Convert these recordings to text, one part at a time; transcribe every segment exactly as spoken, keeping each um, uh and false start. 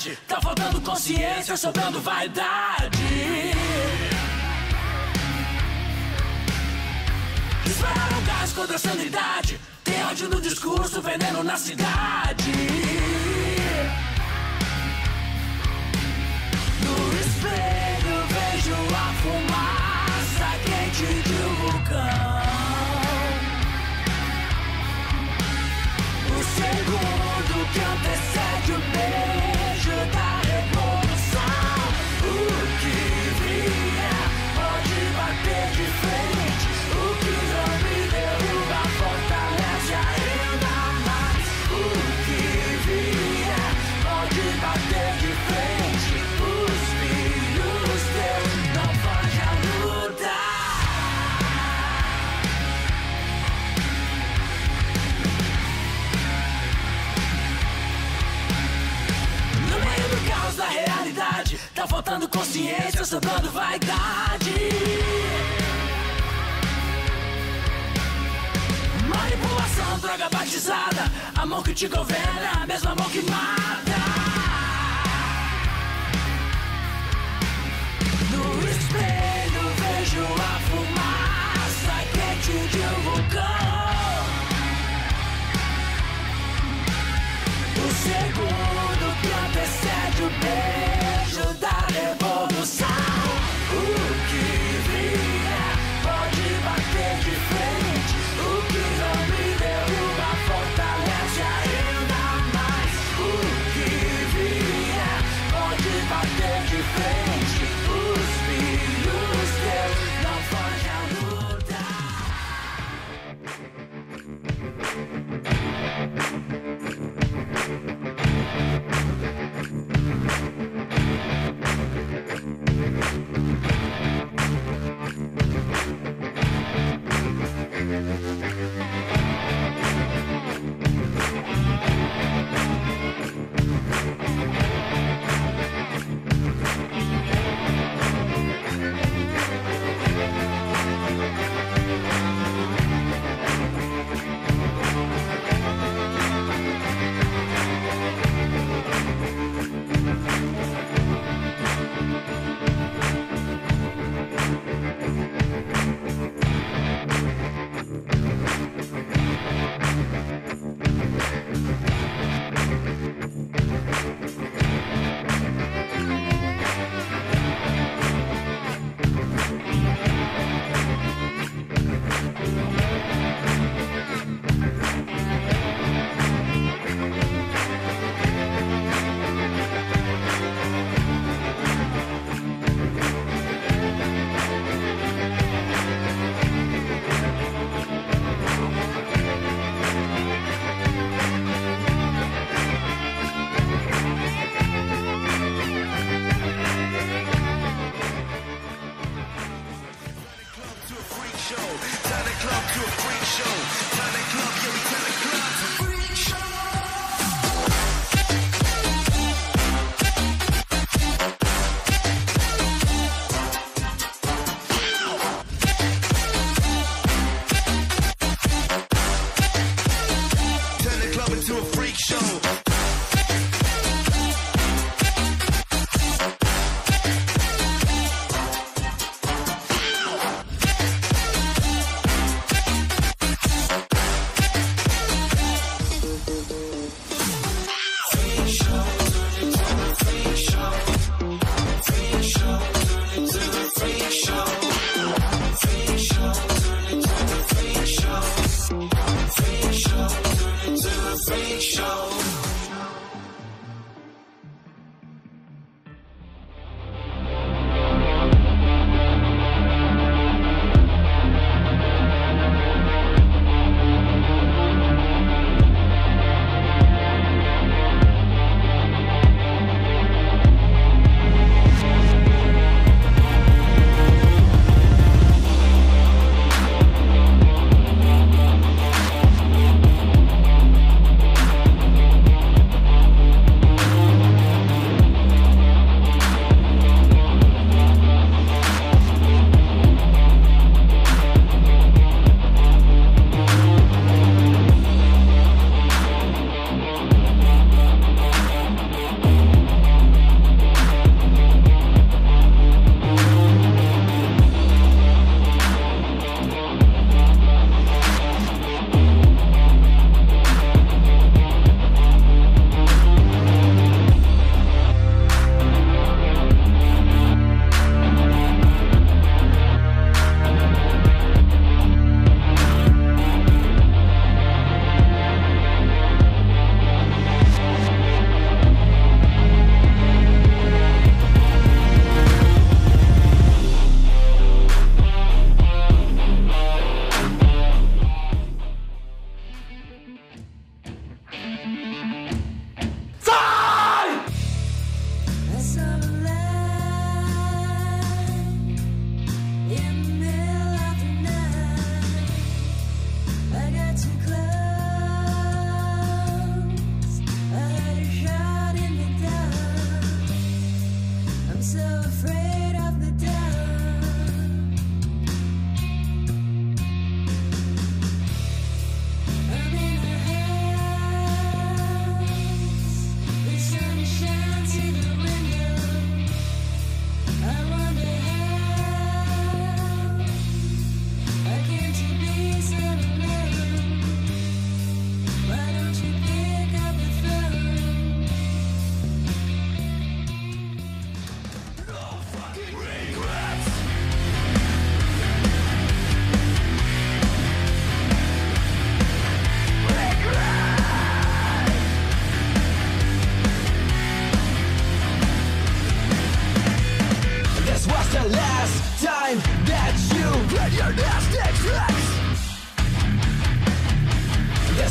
realidade. Tá faltando consciência, sobrando vaidade. Dispararam gás contra a sanidade. Tem ódio no discurso, veneno na cidade. No espelho vejo a fumaça quente de um vulcão. O segundo que antecede o beijo da revolução. O que vier pode bater de frente. O que não me derruba fortalece ainda mais. O que vier pode bater de frente. Os filhos teus não fogem à luta. No meio do caos da realidade, tá faltando consciência, sobrando vaidade. Manipulação, droga batizada. A mão que te governa é a mesma mão que mata. No espelho vejo a fumaça quente de um vulcão. O segundo que antecede o beijo da revolução. O que vier pode bater de frente. O que não me derruba fortalece ainda mais. O que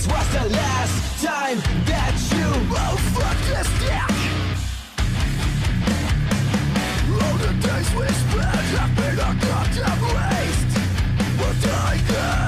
This was the last time that you oh fuck this dick. All the days we spent have been a goddamn waste. But I can